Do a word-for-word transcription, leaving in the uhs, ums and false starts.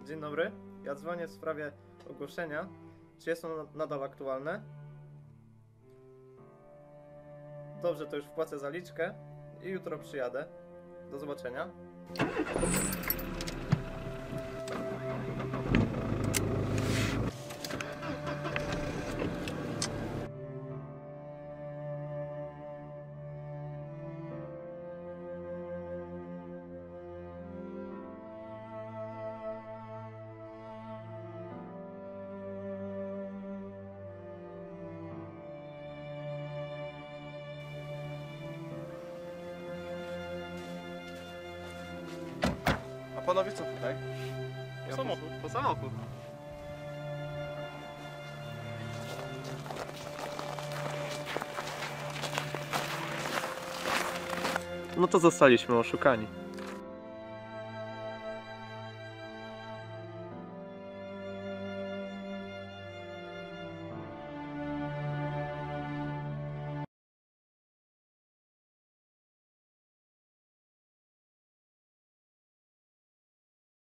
Dzień dobry, ja dzwonię w sprawie ogłoszenia. Czy jest ono nadal aktualne? Dobrze, to już wpłacę zaliczkę i jutro przyjadę. Do zobaczenia. A panowie co tutaj? Po samochód. Po samochód. No to zostaliśmy oszukani.